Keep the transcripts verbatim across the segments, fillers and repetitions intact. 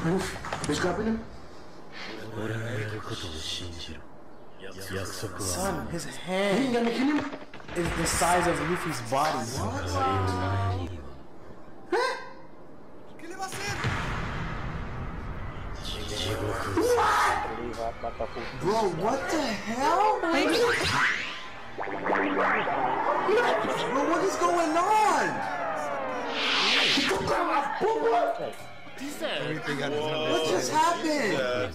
Who's grabbing him? Son, his hand is the size of Luffy's body. What? Huh? What? Bro, what the hell? Bro, what is going on? What just happened?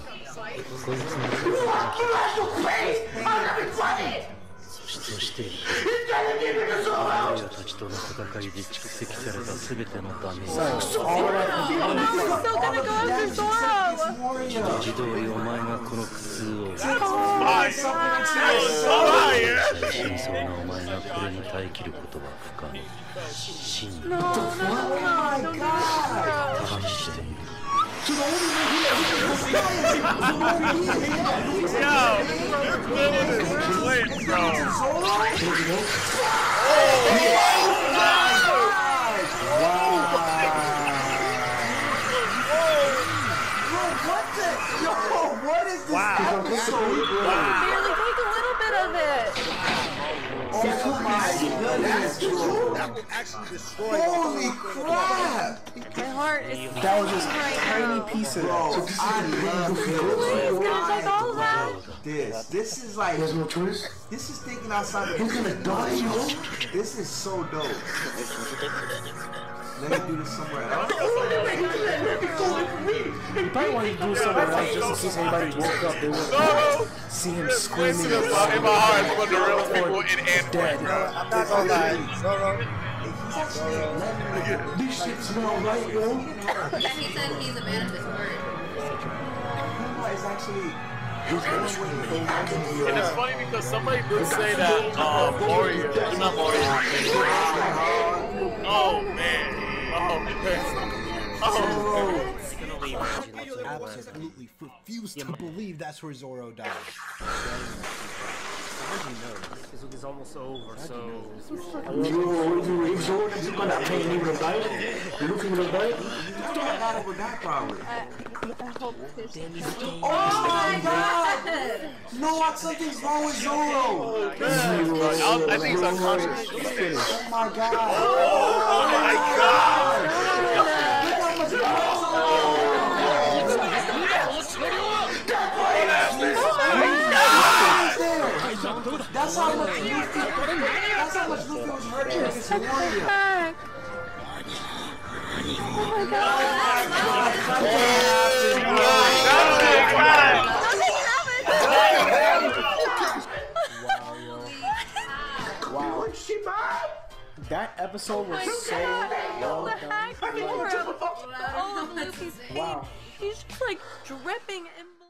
Holy crap! My heart is That was just a tiny piece of it. So this is I love Please, gonna take all of that? this. This is like, There's no choice. this is thinking outside the He's gonna die, you know? This is so dope. Let me do this somewhere else. He probably want to do somewhere else just in case anybody woke up. They would see him screaming. In my heart, one of the realest people in Ant-Man. I'm not gonna lie. Zoro. This shit smell right, yo. And he said he's a man of his word. It's actually. And it's funny because somebody did say that uh, Warrior, not Warrior. Oh man. Oh man. Oh. I absolutely refuse to believe that's where Zoro died. How'd you know? This is almost over, so... You, if Zoro doesn't go that pain, he would have died. Luffy would have died. Not over that probably. I, I hope this is... Oh my god! No, something's wrong with Zoro! I think he's unconscious. Oh my god! Oh my god! That's how much Luffy, that's how much Luffy was hurting against Warrior. Oh my god. Wow. That episode was so well done. All of Luffy's pain. He's just like dripping in